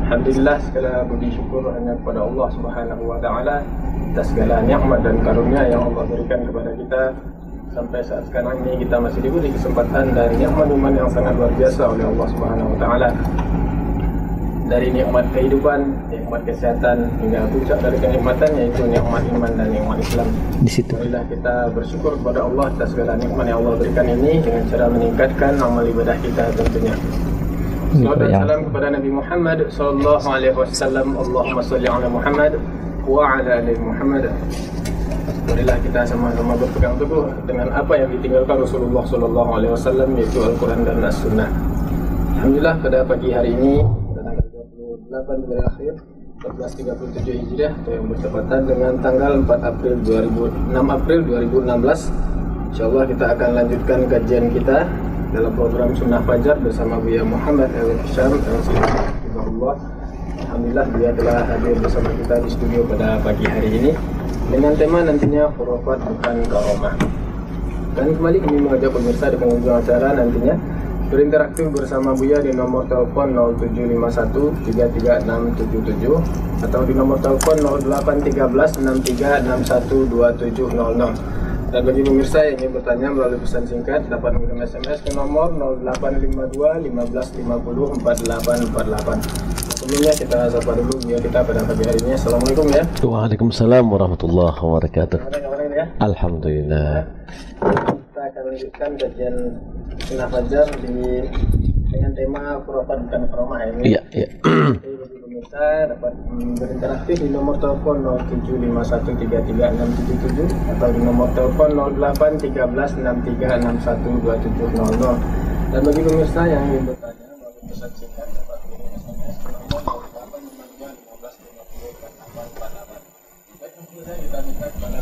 Alhamdulillah, segala puji syukur hanya kepada Allah Subhanahu wa taala atas segala nikmat dan karunia yang Allah berikan kepada kita. Sampai saat sekarang ini kita masih diberi kesempatan dan nikmat-nikmat yang sangat luar biasa oleh Allah Subhanahu wa taala. Dari nikmat kehidupan, nikmat kesehatan hingga puncak dari kenikmatan yaitu nikmat iman dan nikmat Islam. Di situ. Marilah kita bersyukur kepada Allah atas segala nikmat yang Allah berikan ini dengan cara meningkatkan amal ibadah kita tentunya. Salawat dan salam kepada Nabi Muhammad sallallahu alaihi wasallam. Allahumma shalli ala Muhammad wa ala ali Muhammad. Marilah kita sama-sama berpegang teguh dengan apa yang ditinggalkan Rasulullah sallallahu alaihi wasallam, yaitu Al-Qur'an dan As-Sunnah. Alhamdulillah, pada pagi hari ini tanggal 28 bulan akhir 1437 Hijriah atau yang bertepatan dengan tanggal 6 April 2016. Insyaallah kita akan lanjutkan kajian kita dalam program Sunnah Fajar bersama Buya Muhammad Al-Hisham Al-Sibahullah. Alhamdulillah dia telah hadir bersama kita di studio pada pagi hari ini dengan tema nantinya khurafat bukan karomah. Dan kembali kami mengajak pemirsa di penghujung acara nantinya berinteraktif bersama Buya di nomor telepon 0751 33677 atau di nomor telepon 0813 63612700. Dan bagi pemirsa yang ingin bertanya melalui pesan singkat dapat mengirim SMS ke nomor 0852 1550 4848. Sebelumnya kita sapa dulu Buya kita pada pagi hari ini. Assalamualaikum ya. Waalaikumsalam warahmatullahi wabarakatuh. Ya? Alhamdulillah. Kita akan lanjutkan kajian Sunnah Fajar dengan tema khurafat bukan karomah ini. Iya, iya. Bagi pemirsa dapat berinteraktif di nomor telepon 0751336677 atau di nomor telepon 081363612700. Dan bagi pemirsa yang ingin bertanya melalui pesan singkat dapat mengirim SMS ke nomor 0815504848. Baik, tentu saja kita minta kepada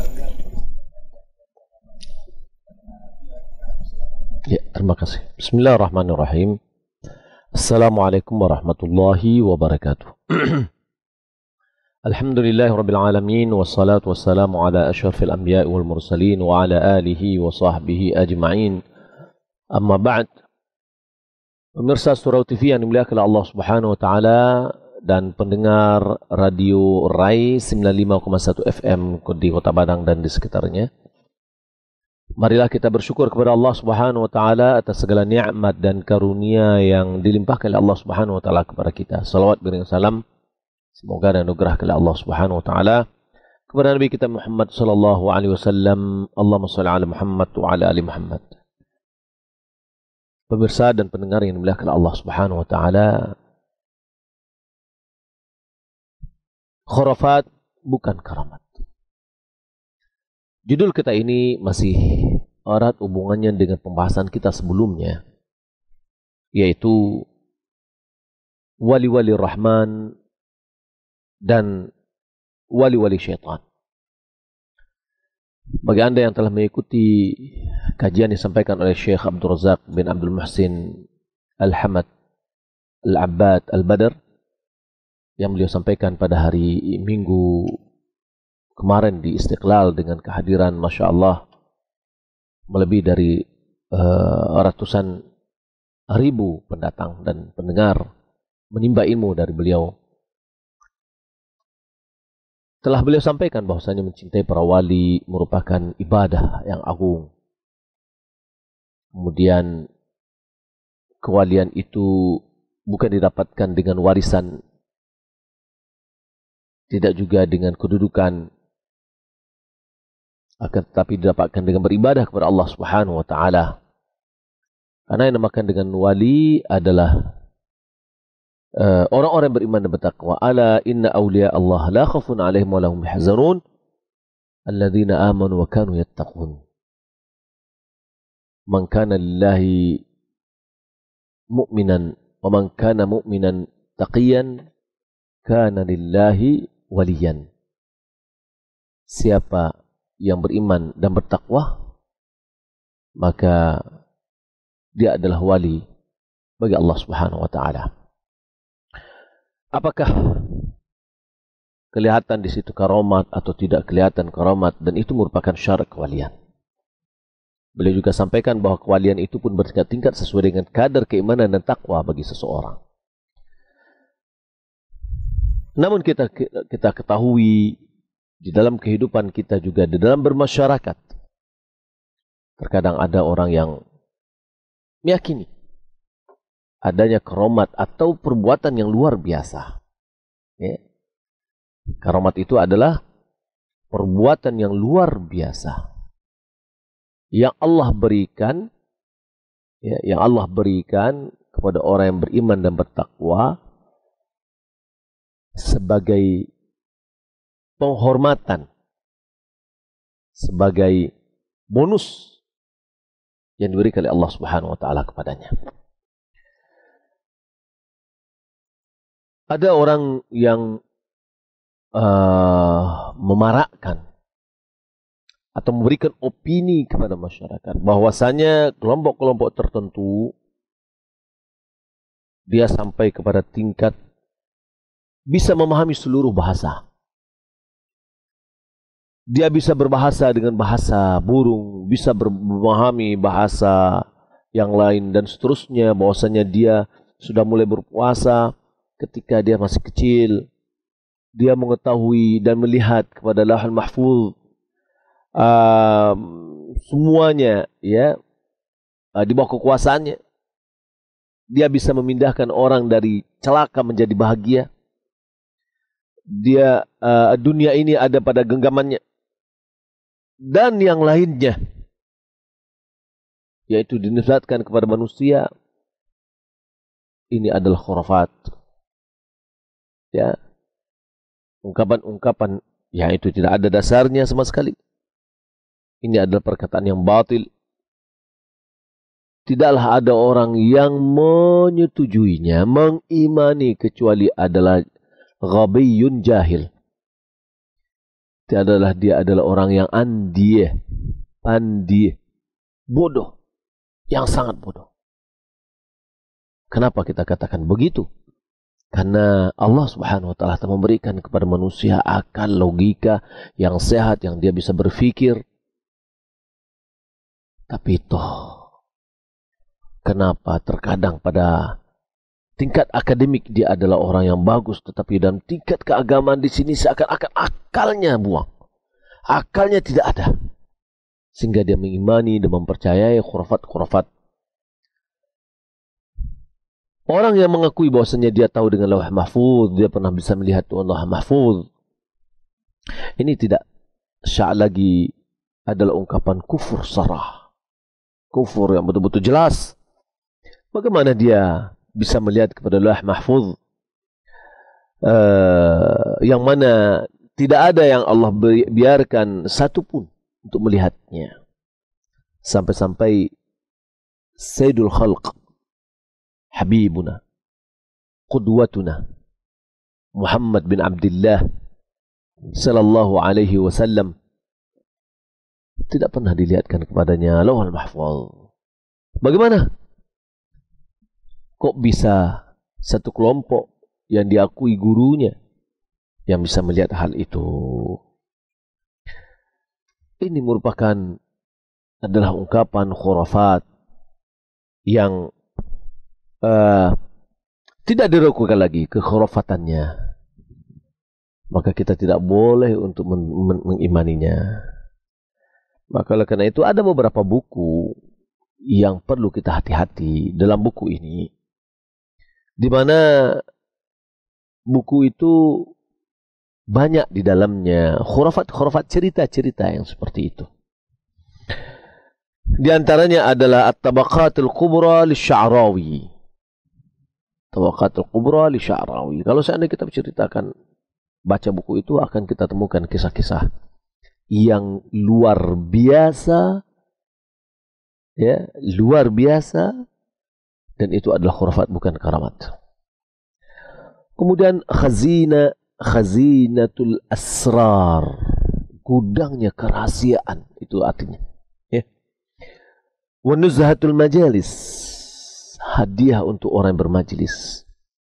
Ya, terima kasih. Bismillahirrahmanirrahim. Assalamualaikum warahmatullahi wabarakatuh. Alhamdulillahirabbil alamin wassalatu wassalamu ala asyrafil anbiya'i wal mursalin wa ala alihi wa sahbihi ajma'in. Amma ba'd. Pemirsa Surau TV yang dimuliakan Allah Subhanahu wa taala dan pendengar Radio Rai 95,1 FM di Kota Padang dan di sekitarnya. Marilah kita bersyukur kepada Allah Subhanahu wa taala atas segala nikmat dan karunia yang dilimpahkan oleh Allah Subhanahu wa taala kepada kita. Salawat dan salam semoga dan anugerah kepada Allah Subhanahu wa taala kepada Nabi kita Muhammad sallallahu alaihi wasallam. Allahumma shalli ala Muhammad wa ala ali Muhammad. Pemirsa dan pendengar yang dimuliakan Allah Subhanahu wa taala, khurafat bukan karamat. Judul kita ini masih erat hubungannya dengan pembahasan kita sebelumnya, yaitu wali-wali Rahman dan wali-wali syaitan. Bagi Anda yang telah mengikuti kajian disampaikan oleh Syekh Abdul Razak bin Abdul Muhsin Al-Hamad Al-Abbad Al-Badr yang beliau sampaikan pada hari Minggu kemarin di Istiqlal dengan kehadiran Masya Allah melebihi dari ratusan ribu pendatang dan pendengar menimba ilmu dari beliau. Telah beliau sampaikan bahwasanya mencintai para wali merupakan ibadah yang agung. Kemudian kewalian itu bukan didapatkan dengan warisan, tidak juga dengan kedudukan, akan tetapi didapatkan dengan beribadah kepada Allah Subhanahu wa taala. Karena yang dinamakan dengan wali adalah orang-orang yang beriman dan bertakwa. Ala inna awliya Allah la khafun 'alaihim wa lahum yahzanun alladzina amanu wa kanu yattaqun. Man kana lillahi mu'minan wa man kana mu'minan taqiyan kana lillahi waliyan. Siapa yang beriman dan bertakwa, maka dia adalah wali bagi Allah Subhanahu wa taala. Apakah kelihatan di situ karamat atau tidak kelihatan karamat, dan itu merupakan syarat kewalian. Beliau juga sampaikan bahwa kewalian itu pun bertingkat-tingkat sesuai dengan kadar keimanan dan takwa bagi seseorang. Namun kita ketahui di dalam kehidupan kita juga, di dalam bermasyarakat, terkadang ada orang yang meyakini adanya karamat atau perbuatan yang luar biasa. Ya. Karamat itu adalah perbuatan yang luar biasa yang Allah berikan, ya, yang Allah berikan kepada orang yang beriman dan bertakwa sebagai penghormatan, sebagai bonus yang diberikan oleh Allah Subhanahu wa taala kepadanya. Ada orang yang memarakkan atau memberikan opini kepada masyarakat bahwasanya kelompok-kelompok tertentu dia sampai kepada tingkat bisa memahami seluruh bahasa. Dia bisa berbahasa dengan bahasa burung, bisa memahami bahasa yang lain dan seterusnya, bahwasanya dia sudah mulai berpuasa ketika dia masih kecil. Dia mengetahui dan melihat kepada Lauhul Mahfuz semuanya, ya, di bawah kekuasaannya. Dia bisa memindahkan orang dari celaka menjadi bahagia. Dia dunia ini ada pada genggamannya. Dan yang lainnya, yaitu dinisbatkan kepada manusia. Ini adalah khurafat. Ya, ungkapan-ungkapan yang itu tidak ada dasarnya sama sekali. Ini adalah perkataan yang batil. Tidaklah ada orang yang menyetujuinya, mengimani, kecuali adalah ghabiyun jahil. Adalah dia adalah orang yang pandai, bodoh, yang sangat bodoh. Kenapa kita katakan begitu? Karena Allah Subhanahu wa taala telah memberikan kepada manusia akal, logika yang sehat, yang dia bisa berpikir. Tapi toh, kenapa terkadang pada tingkat akademik dia adalah orang yang bagus, tetapi dalam tingkat keagamaan di sini seakan-akan akalnya buang. Akalnya tidak ada. Sehingga dia mengimani dan mempercayai khurafat-khurafat. Orang yang mengakui bahwasanya dia tahu dengan Lauh Mahfuz, dia pernah bisa melihat Lauh Mahfuz. Ini tidak syak lagi adalah ungkapan kufur sarah. Kufur yang betul-betul jelas. Bagaimana dia bisa melihat kepada Lauh Mahfuz yang mana tidak ada yang Allah biarkan satu pun untuk melihatnya. Sampai-sampai Sayyidul Khalq, Habibuna, Qudwatuna, Muhammad bin Abdullah sallallahu alaihi wasallam tidak pernah dilihatkan kepadanya Lauhul Mahfuz. Bagaimana? Kok bisa satu kelompok yang diakui gurunya yang bisa melihat hal itu? Ini merupakan adalah ungkapan khurafat yang tidak diragukan lagi kekhurafatannya. Maka kita tidak boleh untuk mengimaninya. Maka oleh karena itu ada beberapa buku yang perlu kita hati-hati dalam buku ini, di mana buku itu banyak di dalamnya khurafat-khurafat, cerita-cerita yang seperti itu. Di antaranya adalah At-Tabaqatul Kubra Lisya'rawi. Tabaqatul Kubra Lisya'rawi. Kalau seandainya kita menceritakan, baca buku itu akan kita temukan kisah-kisah yang luar biasa, ya, luar biasa, dan itu adalah khurafat, bukan karamat. Kemudian Khazinatul Asrar, gudangnya kerahasiaan, itu artinya. Ya. Wa Nuzhatul Majalis, hadiah untuk orang yang bermajlis.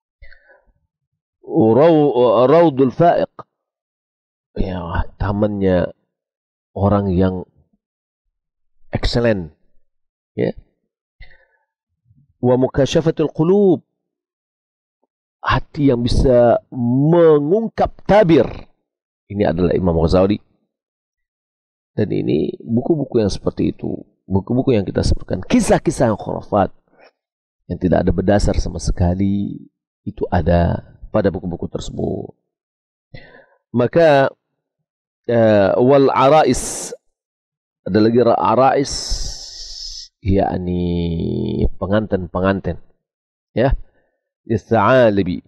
Raudul Fa'iq, ya, tamannya orang yang excellent, ya. Wa Mukasyafatul Qulub, hati yang bisa mengungkap tabir. Ini adalah Imam Ghazali. Dan ini buku-buku yang seperti itu, buku-buku yang kita sebutkan, kisah-kisah yang khurafat, yang tidak ada berdasar sama sekali, itu ada pada buku-buku tersebut. Maka wal arais, ada lagi arais, yakni pengantin-pengantin, ya, ista'alibi.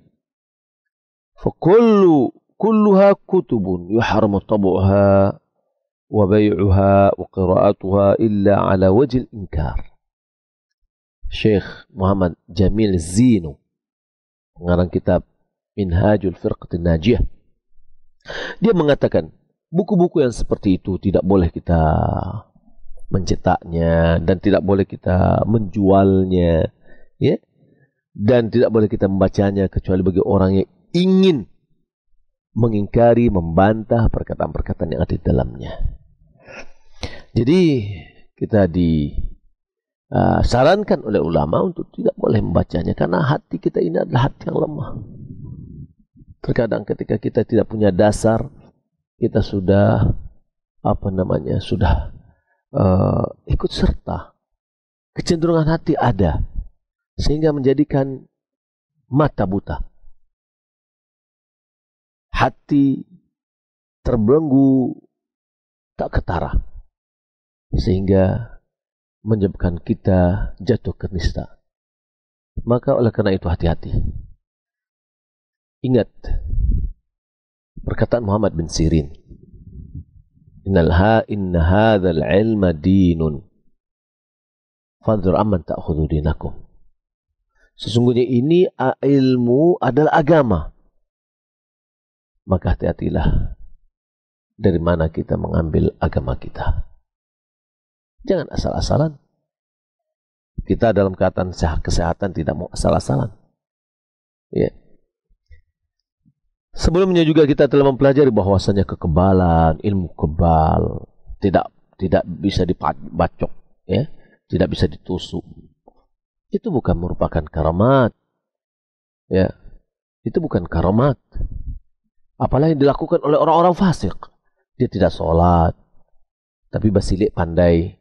Kulluha kutubun yuharamu tabu'ha wa bay'uha wa qira'atuha illa ala wajil inkar. Syekh Muhammad Jamil Zinu, pengarang kitab Minhajul Firqatin Najiyah, dia mengatakan buku-buku yang seperti itu tidak boleh kita mencetaknya dan tidak boleh kita menjualnya, ya, dan tidak boleh kita membacanya kecuali bagi orang yang ingin mengingkari, membantah perkataan-perkataan yang ada di dalamnya. Jadi kita disarankan oleh ulama untuk tidak boleh membacanya, karena hati kita ini adalah hati yang lemah. Terkadang ketika kita tidak punya dasar, kita sudah ikut serta. Kecenderungan hati ada, sehingga menjadikan mata buta. Hati terbelenggu, tak ketara, sehingga menyebabkan kita jatuh ke nista. Maka oleh karena itu hati-hati. Ingat perkataan Muhammad bin Sirin, inna hadzal ilma dinun fadhur amman ta'khudhu dinakum. Sesungguhnya ini ilmu adalah agama, maka hati-hatilah dari mana kita mengambil agama kita. Jangan asal-asalan. Kita dalam keadaan kesehatan tidak mau asal-asalan, ya. Sebelumnya juga kita telah mempelajari bahwasanya kekebalan, ilmu kebal tidak bisa dibacok, ya, tidak bisa ditusuk. Itu bukan merupakan karamat, ya. Itu bukan karamat. Apalagi dilakukan oleh orang-orang fasik. Dia tidak sholat, tapi basilik pandai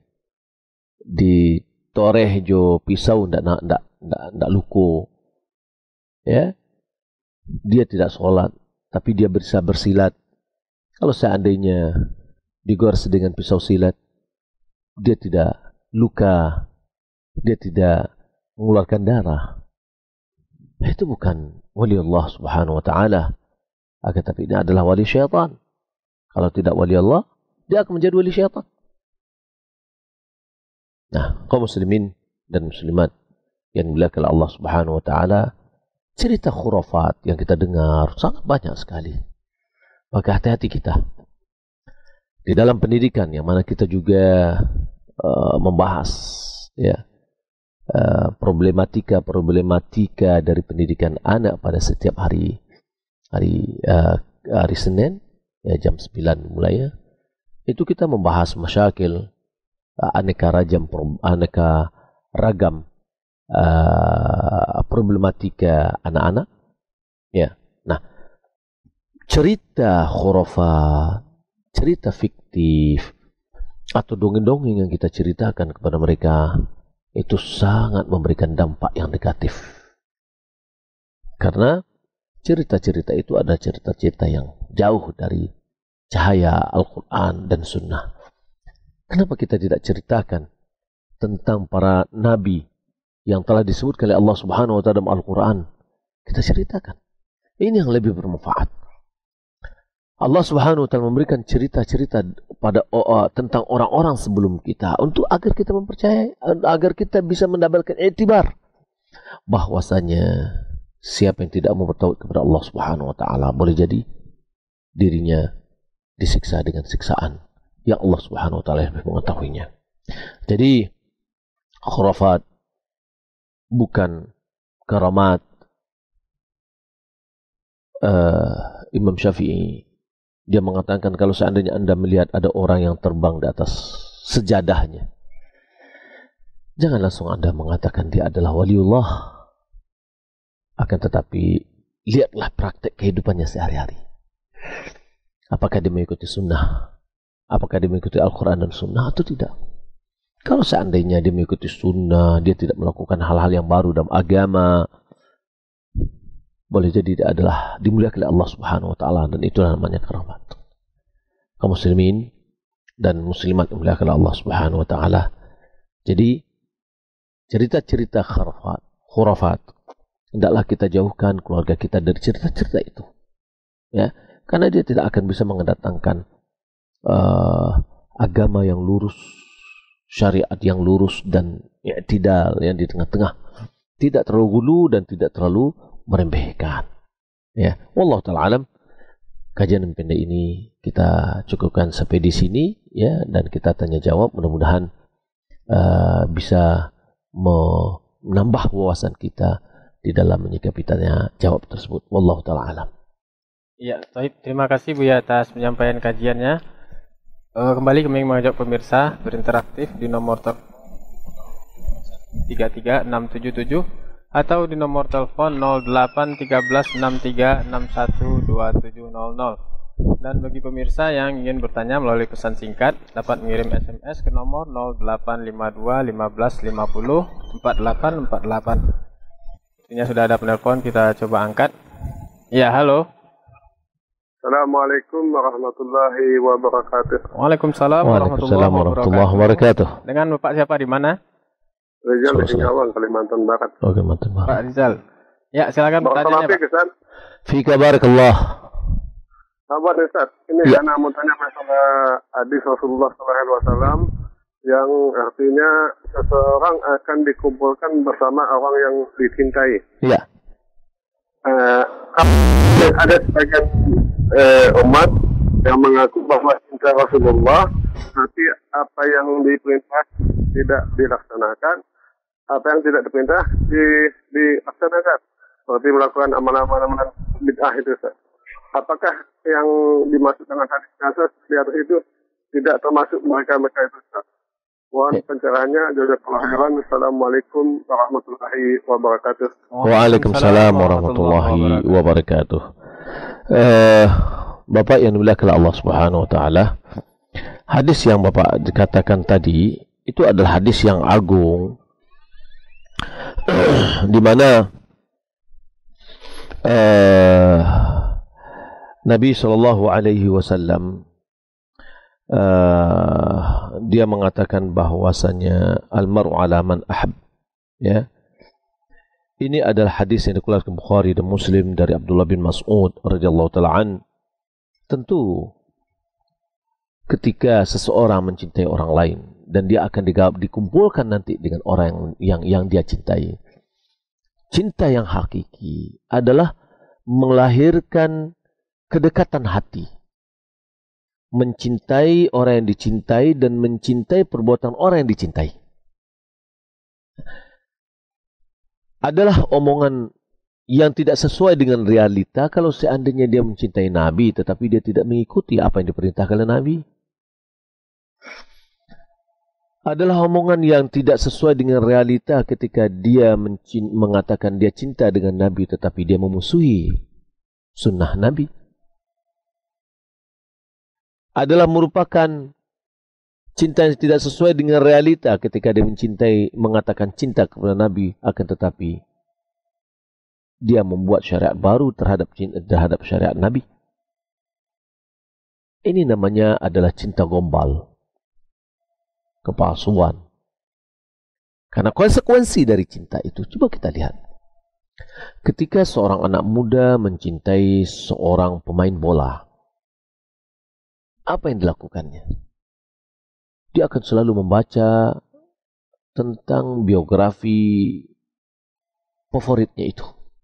ditoreh jo pisau ndak luko, ya. Dia tidak sholat, tapi dia bisa bersilat. Kalau seandainya digores dengan pisau silat, dia tidak luka, dia tidak mengeluarkan darah. Itu bukan wali Allah subhanahu wa ta'ala. Akan tapi ini adalah wali syaitan. Kalau tidak wali Allah, dia akan menjadi wali syaitan. Nah, kaum muslimin dan muslimat yang dimuliakan Allah subhanahu wa ta'ala, cerita khurafat yang kita dengar sangat banyak sekali. Maka hati-hati kita di dalam pendidikan, yang mana kita juga membahas, ya, problematika dari pendidikan anak pada setiap hari Senin, ya, jam 9 mulai, ya. Itu kita membahas masyakil aneka ragam problematika anak-anak, ya. Nah, cerita khurafat, cerita fiktif atau dongeng-dongeng yang kita ceritakan kepada mereka itu sangat memberikan dampak yang negatif, karena cerita-cerita itu ada cerita-cerita yang jauh dari cahaya Al-Quran dan Sunnah. Kenapa kita tidak ceritakan tentang para nabi yang telah disebutkan oleh Allah subhanahu wa ta'ala dalam Al-Quran? Kita ceritakan. Ini yang lebih bermanfaat. Allah subhanahu wa ta'ala memberikan cerita-cerita tentang orang-orang sebelum kita, untuk agar kita mempercayai, agar kita bisa mendapatkan iktibar bahwasanya siapa yang tidak mau bertauhid kepada Allah subhanahu wa ta'ala, boleh jadi dirinya disiksa dengan siksaan yang Allah subhanahu wa ta'ala lebih mengetahuinya. Jadi khurafat bukan karamat. Imam Syafi'i, dia mengatakan kalau seandainya Anda melihat ada orang yang terbang di atas sejadahnya, jangan langsung Anda mengatakan dia adalah waliullah. Akan tetapi lihatlah praktek kehidupannya sehari-hari. Apakah dia mengikuti sunnah? Apakah dia mengikuti Al-Quran dan sunnah atau tidak? Kalau seandainya dia mengikuti sunnah, dia tidak melakukan hal-hal yang baru dalam agama, boleh jadi dia adalah dimuliakan oleh Allah Subhanahu wa taala, dan itulah namanya keramat. Kaum muslimin dan muslimat dimuliakan oleh Allah Subhanahu wa taala. Jadi cerita-cerita khurafat hendaklah kita jauhkan keluarga kita dari cerita-cerita itu. Ya, karena dia tidak akan bisa mendatangkan agama yang lurus, syariat yang lurus dan i'tidal yang di tengah-tengah, tidak terlalu gulu dan tidak terlalu meremehkan. Ya, wallahu taala alam. Kajian pendek ini kita cukupkan sampai di sini ya, dan kita tanya jawab, mudah-mudahan bisa menambah wawasan kita di dalam menyikapi tanya jawab tersebut. Wallahu taala alam. Ya, baik. Terima kasih Buya atas penyampaian kajiannya. Kembali kami mengajak pemirsa berinteraktif di nomor 33677 atau di nomor telepon 081363612700. Dan bagi pemirsa yang ingin bertanya melalui pesan singkat, dapat mengirim SMS ke nomor 085215504848. Ini sudah ada penelpon, kita coba angkat. Ya, halo. Assalamualaikum warahmatullahi wabarakatuh. Waalaikumsalam warahmatullahi wabarakatuh. Dengan Bapak siapa, di mana? Rizal di Singkawang, Kalimantan Barat. Oh, Kalimantan Barat. Pak Rizal. Ya, silakan pertanyaannya, Pak. Fika barakallah. Sahabat Ustaz, ini ya. Anak mau tanya masalah hadis Rasulullah SAW yang artinya seseorang akan dikumpulkan bersama orang yang dicintai. Iya. Ada sebagian umat yang mengaku bahwa cinta Rasulullah, tapi apa yang diperintah tidak dilaksanakan, apa yang tidak diperintah dilaksanakan, seperti melakukan amalan-amalan bid'ah itu. Apakah yang dimaksud dengan hadis kasus di atas itu tidak termasuk mereka-mereka itu? Mohon pencerahannya. Jazakallahu khairan. Assalamualaikum warahmatullahi wabarakatuh. Waalaikumsalam warahmatullahi wabarakatuh. Bapak yang dimuliakan Allah Subhanahu wa taala, hadis yang Bapak dikatakan tadi itu adalah hadis yang agung, di mana Nabi sallallahu alaihi wasallam dia mengatakan bahwasanya al-mar'u ala man ahab. Ya. Ini adalah hadis yang dikeluarkan Bukhari dan Muslim dari Abdullah bin Mas'ud radhiyallahu taala an. Tentu ketika seseorang mencintai orang lain dan dia akan dikumpulkan nanti dengan orang yang dia cintai. Cinta yang hakiki adalah melahirkan kedekatan hati. Mencintai orang yang dicintai dan mencintai perbuatan orang yang dicintai. Adalah omongan yang tidak sesuai dengan realita kalau seandainya dia mencintai Nabi tetapi dia tidak mengikuti apa yang diperintahkan oleh Nabi. Adalah omongan yang tidak sesuai dengan realita ketika dia mengatakan dia cinta dengan Nabi tetapi dia memusuhi sunnah Nabi. Adalah merupakan cinta yang tidak sesuai dengan realita ketika dia mengatakan cinta kepada Nabi, akan tetapi dia membuat syariat baru terhadap syariat Nabi. Ini namanya adalah cinta gombal, kepalsuan. Karena konsekuensi dari cinta itu, coba kita lihat. Ketika seorang anak muda mencintai seorang pemain bola, apa yang dilakukannya? Dia akan selalu membaca tentang biografi favoritnya itu,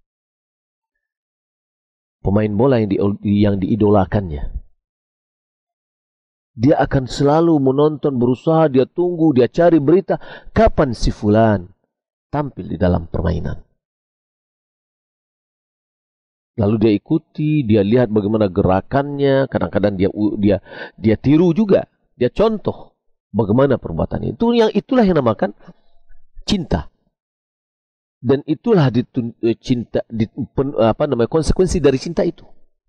pemain bola yang diidolakannya. Dia akan selalu menonton, berusaha, dia tunggu, dia cari berita kapan si fulan tampil di dalam permainan. Lalu dia ikuti, dia lihat bagaimana gerakannya, kadang-kadang dia tiru juga, dia contoh bagaimana perbuatannya. Itulah yang namakan cinta. Dan itulah konsekuensi dari cinta itu.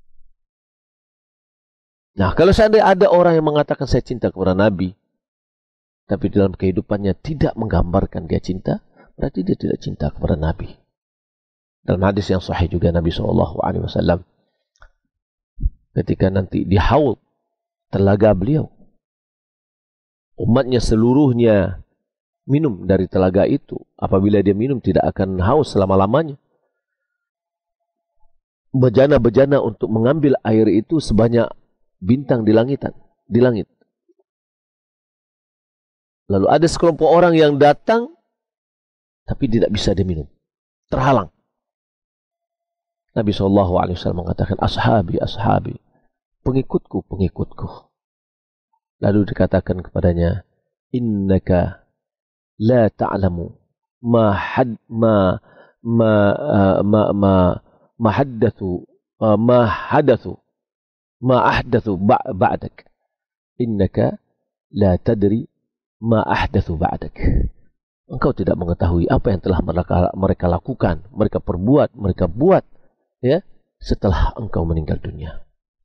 Nah, kalau seandainya ada orang yang mengatakan saya cinta kepada Nabi, tapi dalam kehidupannya tidak menggambarkan dia cinta, berarti dia tidak cinta kepada Nabi. Dalam hadis yang sahih juga Nabi SAW, ketika nanti di haud telaga beliau, umatnya seluruhnya minum dari telaga itu. Apabila dia minum tidak akan haus selama-lamanya. Bejana-bejana untuk mengambil air itu sebanyak bintang di langit. Lalu ada sekelompok orang yang datang tapi tidak bisa diminum, terhalang. Nabi SAW mengatakan, ashabi, ashabi, pengikutku, pengikutku. Lalu dikatakan kepadanya, innaka la ta'lamu ma ahdathu ba'dak. Innaka la tadri ma ahdathu ba'dak. Engkau tidak mengetahui apa yang telah mereka lakukan, mereka perbuat, mereka buat ya setelah engkau meninggal dunia.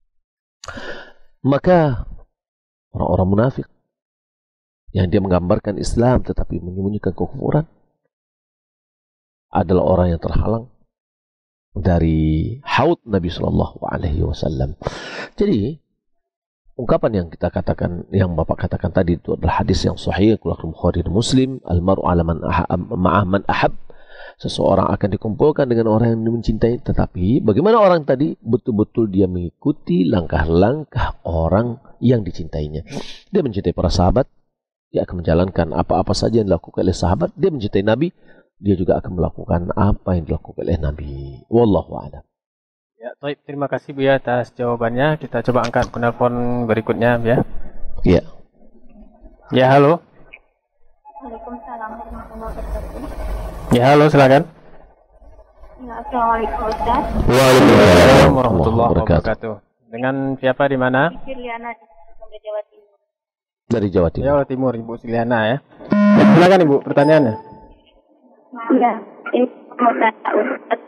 Maka orang-orang munafik yang dia menggambarkan Islam tetapi menyembunyikan kekufuran adalah orang yang terhalang dari haud Nabi SAW. Jadi ungkapan yang kita katakan, yang Bapak katakan tadi itu adalah hadis yang sahih riwayat Bukhari dan Muslim, al-mar'u 'ala man ahab. Seseorang akan dikumpulkan dengan orang yang mencintai. Tetapi bagaimana orang tadi? Betul-betul dia mengikuti langkah-langkah orang yang dicintainya. Dia mencintai para sahabat, dia akan menjalankan apa-apa saja yang dilakukan oleh sahabat. Dia mencintai Nabi, dia juga akan melakukan apa yang dilakukan oleh Nabi. Wallahu a'lam. Ya, baik. Terima kasih Bu ya atas jawabannya. Kita coba angkat penelpon berikutnya ya. Iya. Ya, halo. Waalaikumsalam warahmatullahi wabarakatuh. Ya, halo, silakan. Ya, assalamualaikum Ustaz. Waalaikumsalam warahmatullahi wabarakatuh. Dengan siapa di mana? Siliana dari Jawa Timur. Dari Jawa Timur. Jawa Timur, Ibu Siliana ya. Silakan Ibu, pertanyaannya. Ya, ini mau tanya Ustaz.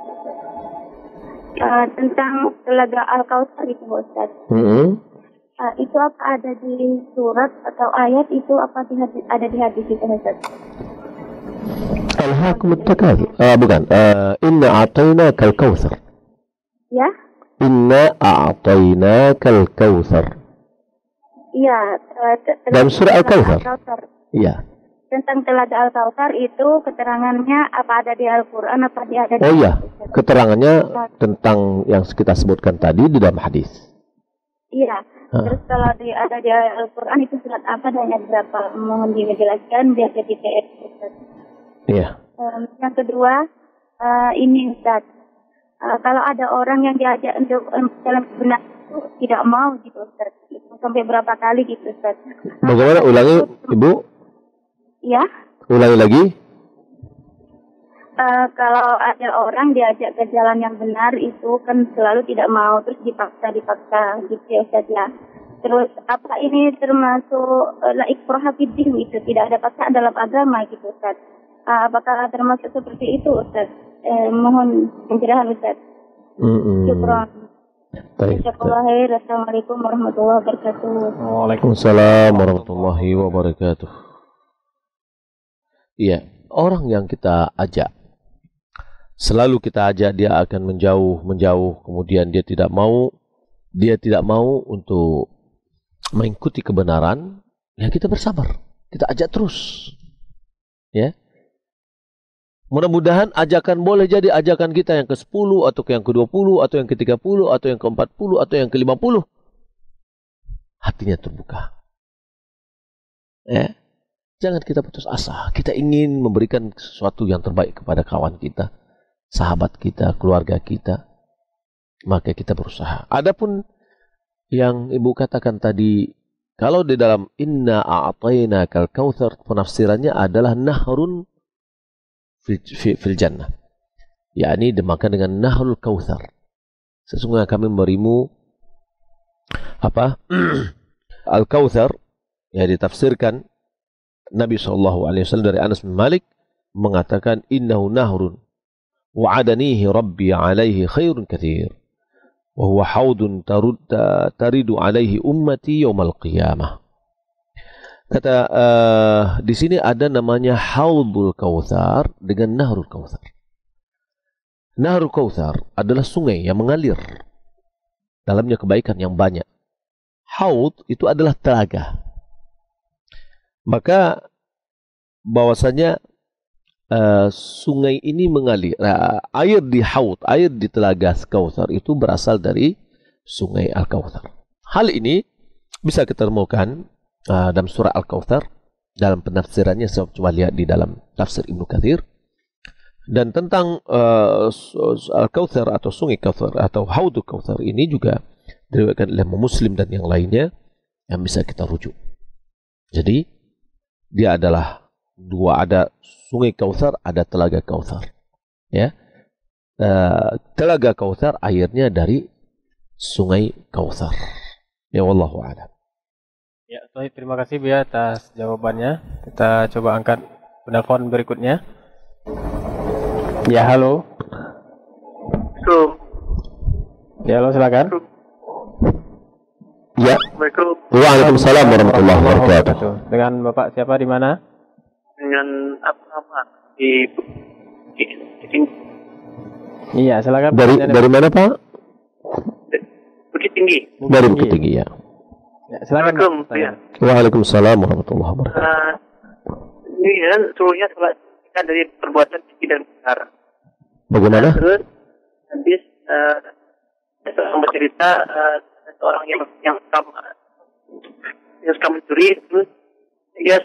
Tentang telaga Al-Kautsar itu Ustaz. Itu apa ada di surat atau ayat, itu apa ada di hadis itu Ustaz? Alhaakumut takatsur. Bukan. Inna a'tainakal kautsar. Ya? Inna a'tainakal kautsar. Iya. Dalam surah Al-Kautsar. Iya. Tentang telaga Al-Kautsar itu keterangannya apa ada di Al-Quran, apa ada di... Oh iya, keterangannya tentang yang kita sebutkan tadi di dalam hadis. Iya. Terus kalau ada di Al-Quran itu surat apa dan ayat berapa? Mohon dijelaskan biar jadi TS Ustaz. Iya. Yang kedua, ini Ustaz. Kalau ada orang yang diajak untuk jalan benar itu tidak mau gitu Ustaz. Itu sampai berapa kali gitu Ustaz. Bagaimana? Ulangi Ibu. Ya. Ulangi lagi. Kalau ada orang diajak ke jalan yang benar itu kan selalu tidak mau, terus dipaksa gitu ya Ustaz ya. Terus apa ini termasuk ikrah fiddin itu, tidak ada paksaan dalam agama gitu Ustaz. Apakah termasuk seperti itu Ustaz? Mohon pencerahan Ustaz. Syukran. Assalamualaikum warahmatullahi wabarakatuh. Waalaikumsalam warahmatullahi wabarakatuh. Iya, orang yang kita ajak, selalu kita ajak dia akan menjauh, kemudian dia tidak mau untuk mengikuti kebenaran, ya kita bersabar, kita ajak terus. Ya. Mudah-mudahan ajakan boleh jadi ajakan kita yang ke-10 atau yang ke-20 atau yang ke-30 atau yang ke-40 atau yang ke-50. Hatinya terbuka. Jangan kita putus asa. Kita ingin memberikan sesuatu yang terbaik kepada kawan kita, sahabat kita, keluarga kita. Maka kita berusaha. Adapun yang Ibu katakan tadi, kalau di dalam Inna a'tainakal kautsar, penafsirannya adalah nahrun fil jannah, yakni dimakan dengan nahrul kautsar. Sesungguhnya kami memberimu Al-Kautsar, ya ditafsirkan Nabi SAW dari Anas bin Malik mengatakan innahu nahrun wa'adanihi rabbi alaihi khairun katsir wa huwa haudun taridu alaihi ummati yaumal qiyamah. Kata di sini ada namanya Haudul Kautsar dengan Nahrul Kautsar. Nahrul Kautsar adalah sungai yang mengalir, dalamnya kebaikan yang banyak. Haud itu adalah telaga. Maka bahwasanya sungai ini mengalir, air di Haud, air di telaga Kautsar itu berasal dari sungai Al-Kautsar. Hal ini bisa kita temukan dalam surah Al-Kautsar, dalam penafsirannya saya coba lihat di dalam tafsir Ibnu Katsir. Dan tentang Al-Kautsar atau sungai Kautsar atau Haudul Kautsar ini juga diriwayatkan oleh Muslim dan yang lainnya yang bisa kita rujuk. Jadi dia adalah dua, ada sungai Kautsar, ada telaga Kautsar. Ya, telaga Kautsar airnya dari sungai Kautsar. Ya, wallahu a'lam. Ya, baik, terima kasih Bu atas jawabannya. Kita coba angkat penelpon berikutnya. Ya, halo. Ya, halo, silakan. Ya. Waalaikumsalam warahmatullahi wabarakatuh. Dengan Bapak siapa di mana? Dengan apa di Iya, silakan. Dari mana, Pak? Bukit Tinggi. Dari Bukit Tinggi, ya. Ya, silakan. Waalaikumsalam warahmatullahi wabarakatuh. Ini kan suruhnya kita dari perbuatan keji dan besar. Bagaimana? Terus habis seorang bercerita seorang yang suka mencuri, terus dia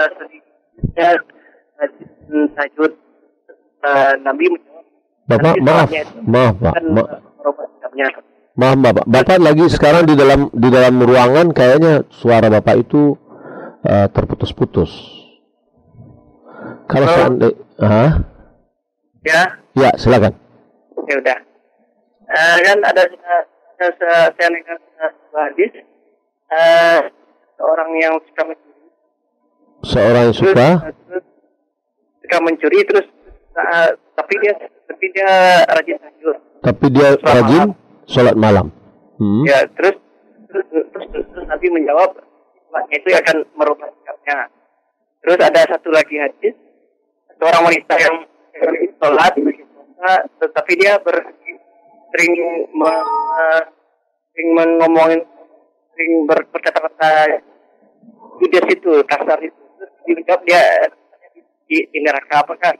tajud Nabi Bapak, maaf, Pak. Maaf, Bapak. Bapak lagi sekarang di dalam ruangan, kayaknya suara Bapak itu terputus-putus. Kalau seandainya, ya, silakan. Ya udah. Kan ada saya dengar sebuah hadis, seorang yang suka mencuri. Seorang yang suka mencuri, terus tapi dia rajin tahajud. Tapi dia rajin sholat malam. Ya, terus Nabi menjawab, sholatnya itu akan merubah sikapnya. Terus ada satu lagi hadis, seorang wanita yang sholat, tetapi dia sering berkata-kata judes itu, kasar itu. Terus dijawab dia di neraka. Apakah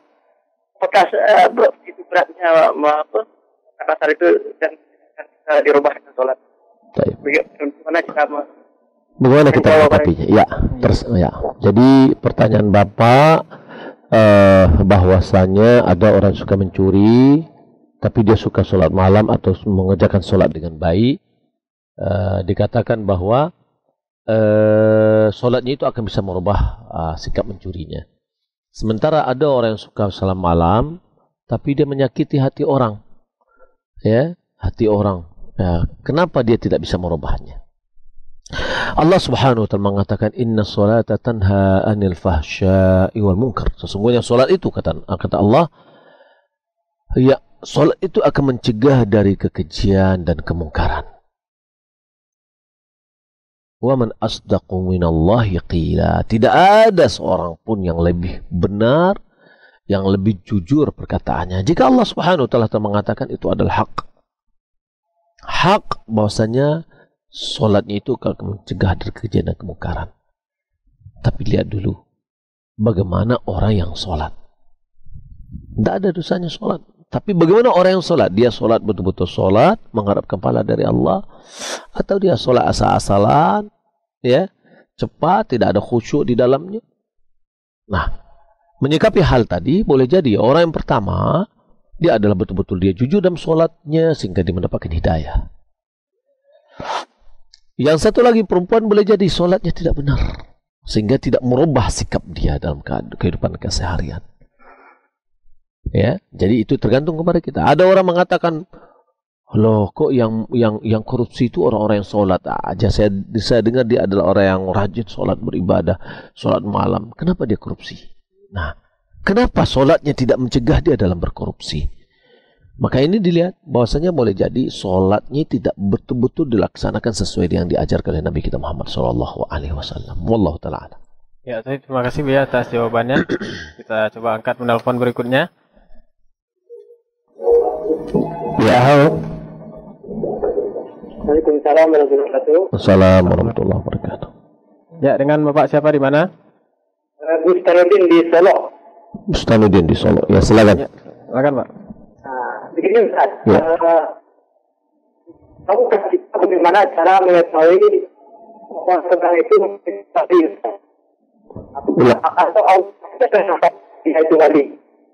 itu beratnya kasar itu dan dirubah dengan sholat? Bagaimana kita menanggapinya? Ya. Jadi pertanyaan Bapak, bahwasanya ada orang suka mencuri, tapi dia suka sholat malam atau mengerjakan sholat dengan baik. Dikatakan bahwa sholatnya itu akan bisa merubah sikap mencurinya. Sementara ada orang yang suka sholat malam, tapi dia menyakiti hati orang, ya, hati orang. Ya, kenapa dia tidak bisa merubahnya? Allah Subhanahu wa taala mengatakan inna sholata tanha 'anil fahsya'i wal munkar. Sesungguhnya salat itu kata Allah, ya, salat itu akan mencegah dari kekejian dan kemungkaran. Wa man asdaqu minallahi qila. Tidak ada seorang pun yang lebih benar, yang lebih jujur perkataannya. Jika Allah Subhanahu wa taala mengatakan itu adalah hak. Hak bahwasanya solatnya itu akan mencegah dari kekejian dan kemungkaran. Tapi lihat dulu bagaimana orang yang solat. Tidak ada dosanya solat. Tapi bagaimana orang yang solat? Dia solat betul-betul solat, mengharapkan pahala dari Allah, atau dia solat asal-asalan, ya, cepat, tidak ada khusyuk di dalamnya. Nah, menyikapi hal tadi boleh jadi orang yang pertama dia adalah betul-betul dia jujur dalam solatnya sehingga dia mendapatkan hidayah. Yang satu lagi perempuan boleh jadi solatnya tidak benar sehingga tidak merubah sikap dia dalam kehidupan keseharian. Ya, jadi itu tergantung kepada kita. Ada orang mengatakan, loh, kok yang korupsi itu orang-orang yang sholat aja. Saya dengar dia adalah orang yang rajin sholat beribadah, sholat malam. Kenapa dia korupsi? Nah, Kenapa sholatnya tidak mencegah dia dalam berkorupsi? Maka ini dilihat bahwasanya boleh jadi sholatnya tidak betul-betul dilaksanakan sesuai dengan diajarkan oleh Nabi kita Muhammad SAW. Wallahu ta'ala. Ya, terima kasih Bu ya atas jawabannya. Kita coba angkat menelpon berikutnya. Ya, halo. Waalaikumsalam warahmatullahi wabarakatuh. Assalamualaikum warahmatullahi wabarakatuh. Ya, dengan Bapak siapa di mana? Bustanuddin di Solo. Bustanuddin di Solo. Ya, silakan. Ya, silakan Pak. Begini Ustaz, Ya. kamu kasih tahu bagaimana cara mengetahui bahwa seorang itu wali Ustaz? Ya. Atau Allah itu wali?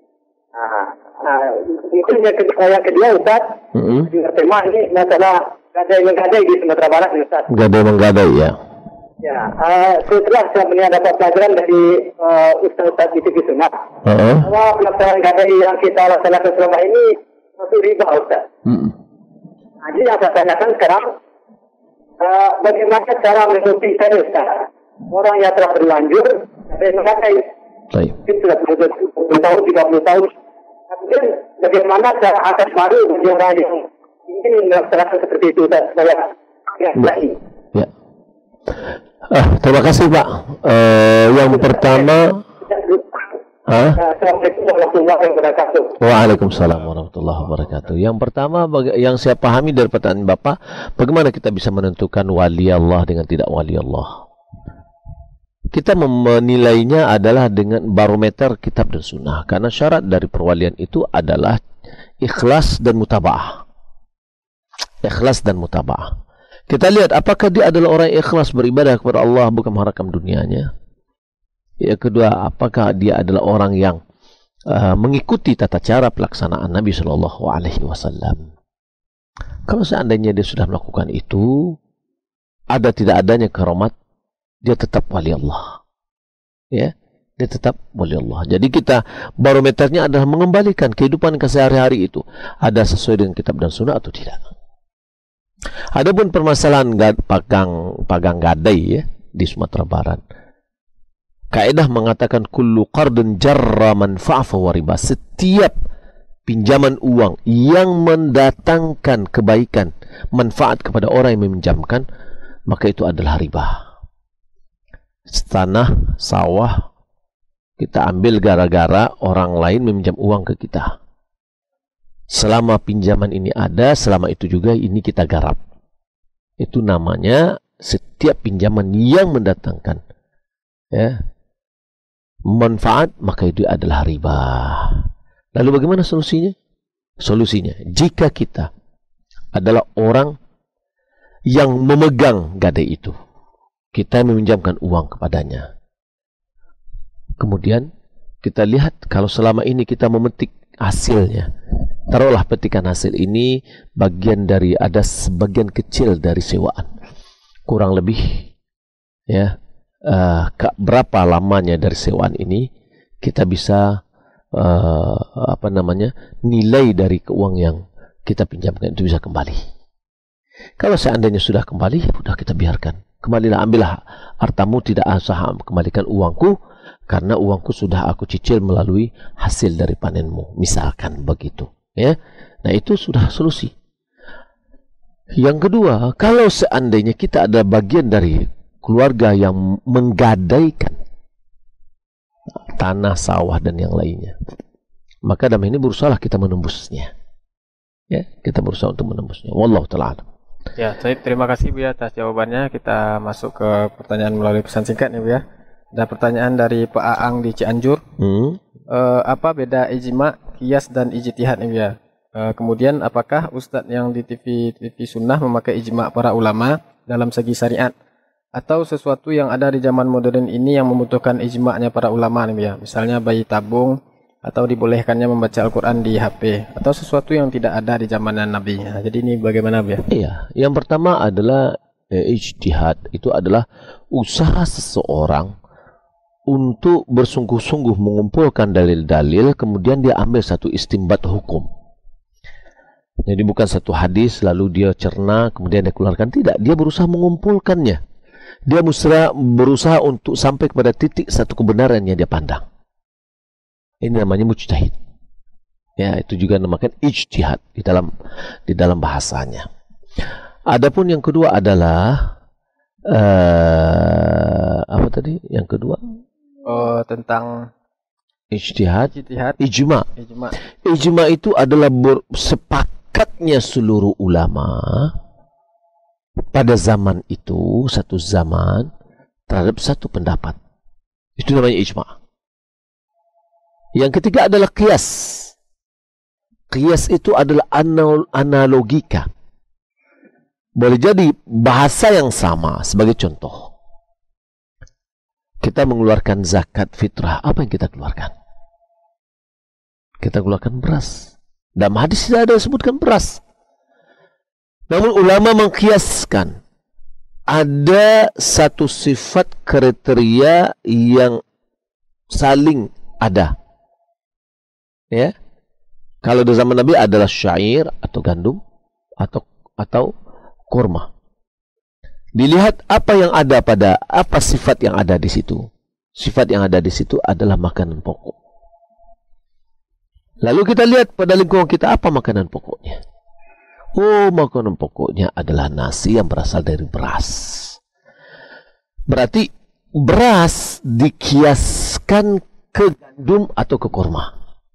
Mungkin yang kedua Ustaz, tema ini masalah gadai-menggadai di Sumatera Barat Ustaz. Gadai-menggadai ya. Ya, setelah saya dapat pelajaran dari Ustaz di TV Sunnah, bahwa pelaksanaan gadai yang kita laksanakan selama ini masuk riba Ustaz. Jadi yang saya tanyakan sekarang, bagaimana cara membuktikan Ustaz orang yang telah berlanjur gadai menggadai? Baik. Mungkin sudah 20 tahun, 30 tahun. Kemudian bagaimana cara atas baru bagi orang yang ingin melaksanakan seperti itu Ustaz, supaya gadai? Ya. Terima kasih Pak. Yang pertama, Assalamualaikum warahmatullahi wabarakatuh. Waalaikumsalam warahmatullahi wabarakatuh. Yang pertama, yang saya pahami dari pertanyaan Bapak, bagaimana kita bisa menentukan wali Allah dengan tidak wali Allah? Kita menilainya adalah dengan barometer kitab dan sunnah, karena syarat dari perwalian itu adalah ikhlas dan mutaba'ah. Ikhlas dan mutaba'ah. Kita lihat apakah dia adalah orang yang ikhlas beribadah kepada Allah bukan mengharapkan dunianya. Yang kedua, apakah dia adalah orang yang mengikuti tata cara pelaksanaan Nabi Shallallahu Alaihi Wasallam. Kalau seandainya dia sudah melakukan itu, ada tidak adanya keramat, dia tetap wali Allah. Ya, dia tetap wali Allah. Jadi kita barometernya adalah mengembalikan kehidupan kesehari-hari itu ada sesuai dengan kitab dan sunnah atau tidak. Adapun permasalahan pagang gadai ya di Sumatera Barat, kaidah mengatakan kullu qardun jarra manfa'a fa riba. Setiap pinjaman uang yang mendatangkan kebaikan, manfaat kepada orang yang meminjamkan, maka itu adalah riba. Tanah, sawah kita ambil gara-gara orang lain meminjam uang ke kita. Selama pinjaman ini ada, selama itu juga ini kita garap. Itu namanya setiap pinjaman yang mendatangkan ya manfaat, maka itu adalah riba. Lalu bagaimana solusinya? Solusinya, jika kita adalah orang yang memegang gadai itu, kita meminjamkan uang kepadanya. Kemudian kita lihat kalau selama ini kita memetik hasilnya. Taruhlah petikan hasil ini bagian dari, ada sebagian kecil dari sewaan. Kurang lebih ya berapa lamanya dari sewaan ini kita bisa nilai dari uang yang kita pinjamkan itu bisa kembali. Kalau seandainya sudah kembali, ya sudah kita biarkan. Kembalilah, ambillah hartamu, tidak usah kembalikan uangku, karena uangku sudah aku cicil melalui hasil dari panenmu. Misalkan begitu. Ya, nah itu sudah solusi. Yang kedua, kalau seandainya kita ada bagian dari keluarga yang menggadaikan tanah, sawah dan yang lainnya, maka dalam ini berusahalah kita menembusnya. Ya, kita berusaha untuk menembusnya. Wallahu ta'ala. Ya, Said, terima kasih Bu ya atas jawabannya. Kita masuk ke pertanyaan melalui pesan singkat nih Bu ya. Ada pertanyaan dari Pak Aang di Cianjur. Apa beda ijma, qiyas dan ijtihad nih ya? Kemudian apakah Ustadz yang di TV Sunnah memakai ijma para ulama dalam segi syariat, atau sesuatu yang ada di zaman modern ini yang membutuhkan ijma'nya para ulama nih ya? Misalnya bayi tabung, atau dibolehkannya membaca Al-Quran di HP, atau sesuatu yang tidak ada di zaman Nabi. Nah, jadi ini bagaimana Bu ya? Iya, yang pertama adalah ijtihad. Itu adalah usaha seseorang untuk bersungguh-sungguh mengumpulkan dalil-dalil, kemudian dia ambil satu istimbat hukum. Jadi bukan satu hadis lalu dia cerna kemudian dia keluarkan, tidak. Dia berusaha mengumpulkannya. Dia berusaha untuk sampai kepada titik satu kebenaran yang dia pandang. Ini namanya mujtahid. Ya, itu juga dinamakan ijtihad di dalam bahasanya. Adapun yang kedua adalah apa tadi? Yang kedua? Tentang ijtihad. ijma. Ijma itu adalah sepakatnya seluruh ulama pada zaman itu, satu zaman, terhadap satu pendapat. Itu namanya ijma. Yang ketiga adalah qiyas. Qiyas itu adalah analogika. Boleh jadi bahasa yang sama. Sebagai contoh, kita mengeluarkan zakat fitrah. Apa yang kita keluarkan? Kita keluarkan beras. Dalam hadis tidak ada disebutkan beras. Namun ulama mengkiaskan ada satu sifat kriteria yang saling ada. Ya. Kalau di zaman Nabi adalah syair atau gandum atau kurma. Dilihat apa yang ada apa sifat yang ada di situ. Sifat yang ada di situ adalah makanan pokok. Lalu kita lihat pada lingkungan kita apa makanan pokoknya. Oh, makanan pokoknya adalah nasi yang berasal dari beras. Berarti beras dikiaskan ke gandum atau ke kurma.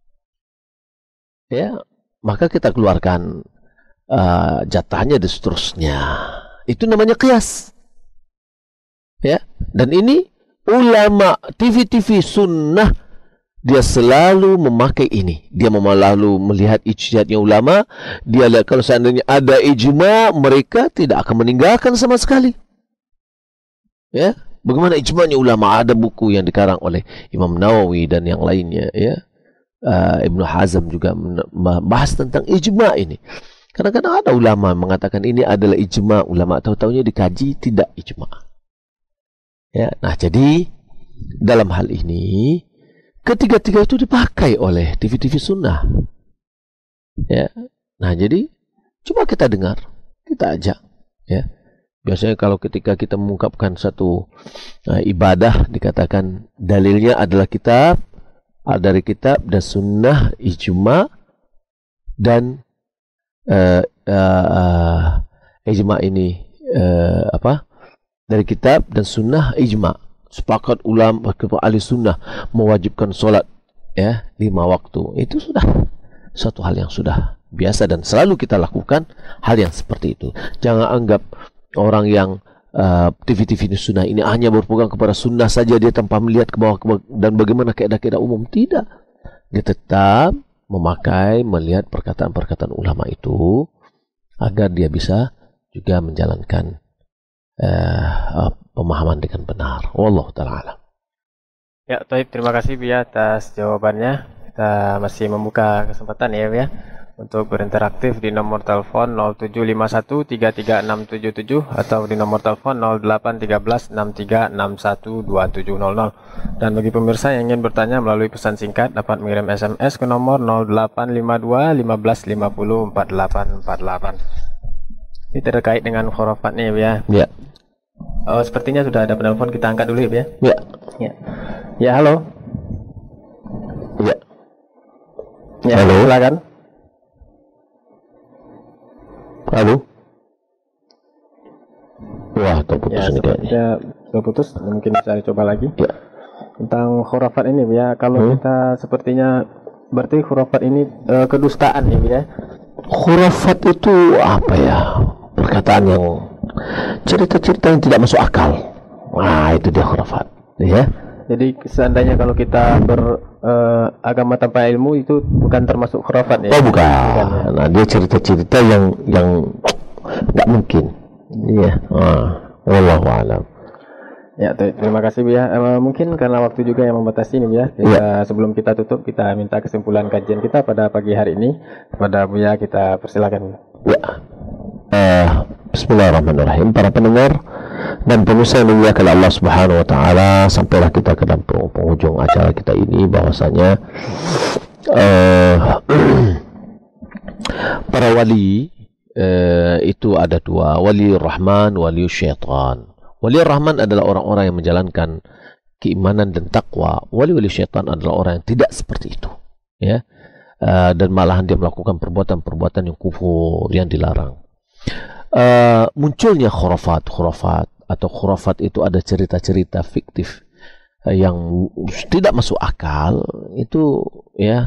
Ya, maka kita keluarkan jatahnya dan seterusnya. Itu namanya qiyas. Ya, dan ini ulama TV sunnah dia selalu memakai ini. Dia lalu melihat ijtihadnya ulama. Dia lihat kalau seandainya ada ijma, mereka tidak akan meninggalkan sama sekali. Ya, bagaimana ijma'nya ulama? Ada buku yang dikarang oleh Imam Nawawi dan yang lainnya. Ya. Ibnu Hazm juga membahas tentang ijma ini. Kadang-kadang ada ulama mengatakan ini adalah ijma, ulama tahu-tahunya dikaji tidak ijma. Ya, nah jadi dalam hal ini ketiga-tiga itu dipakai oleh TV sunnah. Ya, nah jadi coba kita dengar, kita ajak. Ya, biasanya kalau ketika kita mengungkapkan satu ibadah dikatakan dalilnya adalah kitab. Dari kitab dan sunnah, ijma dan ijma ini dari kitab dan sunnah, ijma. Sepakat ulama ahli sunnah mewajibkan solat 5 waktu. Itu sudah suatu hal yang sudah biasa dan selalu kita lakukan hal yang seperti itu. Jangan anggap orang yang TV sunnah ini hanya berpegang kepada sunnah saja, dia tanpa melihat ke bawah dan bagaimana keadaan umum. Tidak, dia tetap melihat perkataan-perkataan ulama itu agar dia bisa juga menjalankan pemahaman dengan benar. Wallahu ta'ala alam. Ya, Taib, terima kasih Bia atas jawabannya. Kita masih membuka kesempatan ya untuk berinteraktif di nomor telepon 0751336777 atau di nomor telepon 081363612700. Dan bagi pemirsa yang ingin bertanya melalui pesan singkat dapat mengirim SMS ke nomor 085215504848. Ini terkait dengan khurafat nih ya. Ya. Oh, sepertinya sudah ada penelpon, kita angkat dulu ya. Ya. Ya, halo. Ya. Ya, halo. Silakan. Halo. Wah, terputus ini kayaknya. Terputus, mungkin bisa dicoba lagi. Ya. Tentang khurafat ini ya, kalau kita sepertinya berarti khurafat ini kedustaan ya. Khurafat itu apa ya? Perkataan yang cerita-cerita yang tidak masuk akal. Nah, itu dia khurafat, ya. Jadi seandainya kalau kita beragama tanpa ilmu itu bukan termasuk khurafat ya? Oh, bukan. Nah, dia cerita-cerita yang nggak mungkin. Iya. Wallahu a'lam. Ya, terima kasih ya. Mungkin karena waktu juga yang membatasi ini ya. Sebelum kita tutup, kita minta kesimpulan kajian kita pada pagi hari ini. Kepada Buya kita persilakan. Ya. Bismillahirrahmanirrahim. Para pendengar dan pemirsa yang dimuliakan Allah Subhanahu wa taala, sampailah kita ke dalam penghujung acara kita ini, bahwasanya para wali itu ada dua, wali Rahman, wali Syaitan. Wali Rahman adalah orang-orang yang menjalankan keimanan dan takwa. Wali-wali syaitan adalah orang yang tidak seperti itu, ya. Dan malahan dia melakukan perbuatan-perbuatan yang kufur, yang dilarang. Munculnya khurafat atau khurafat itu ada cerita-cerita fiktif yang tidak masuk akal, itu ya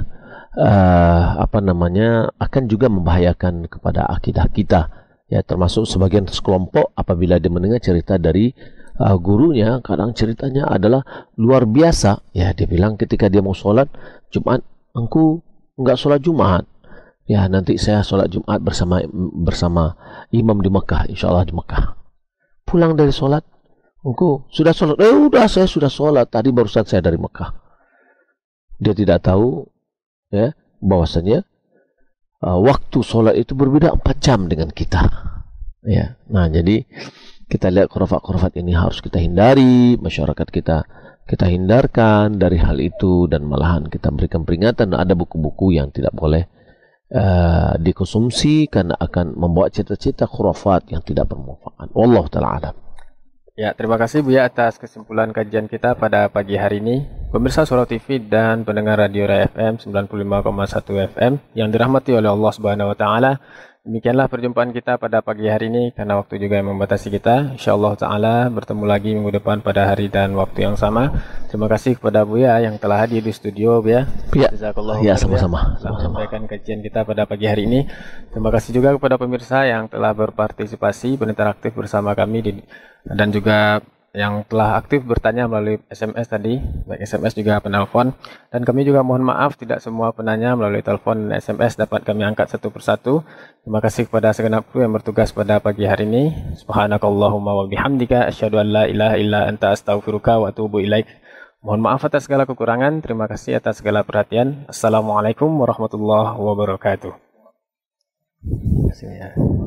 akan juga membahayakan kepada akidah kita, ya. Termasuk sebagian sekelompok apabila dia mendengar cerita dari gurunya, kadang ceritanya adalah luar biasa, ya. Dia bilang ketika dia mau sholat Jumat, engkau enggak sholat Jumat, ya, nanti saya sholat Jumat bersama imam di Mekah, insya Allah di Mekah. Pulang dari sholat, engkau sudah sholat? Udah, saya sudah sholat tadi, barusan saya dari Mekah. Dia tidak tahu, ya, bahwasanya waktu sholat itu berbeda 4 jam dengan kita, ya. Nah, jadi kita lihat khurafat-khurafat ini harus kita hindari, masyarakat kita hindarkan dari hal itu, dan malahan kita berikan peringatan. Ada buku-buku yang tidak boleh dikonsumsi karena akan membawa cita-cita khurafat yang tidak bermanfaat. Wallahu ta'ala alam. Ya, terima kasih Buya atas kesimpulan kajian kita pada pagi hari ini. Pemirsa Surau TV dan pendengar Radio Rai FM 95,1 FM yang dirahmati oleh Allah Subhanahu wa taala. Demikianlah perjumpaan kita pada pagi hari ini, karena waktu juga yang membatasi kita. Insyaallah taala bertemu lagi minggu depan pada hari dan waktu yang sama. Terima kasih kepada Buya yang telah hadir di studio, Buya. Ya, Jazakallahu ya, khairan, sama-sama. telah menyampaikan kajian kita pada pagi hari ini. Terima kasih juga kepada pemirsa yang telah berpartisipasi, berinteraktif bersama kami dan juga yang telah aktif bertanya melalui SMS tadi, baik SMS juga penelpon. Dan kami juga mohon maaf tidak semua penanya melalui telepon dan SMS dapat kami angkat satu persatu. Terima kasih kepada segenap kru yang bertugas pada pagi hari ini. Subhanakallahumma wa bihamdika asyhadu an la ilaha illa anta astaghfiruka wa atubu ilaik. Mohon maaf atas segala kekurangan. Terima kasih atas segala perhatian. Assalamualaikum warahmatullahi wabarakatuh. Terima kasih, ya.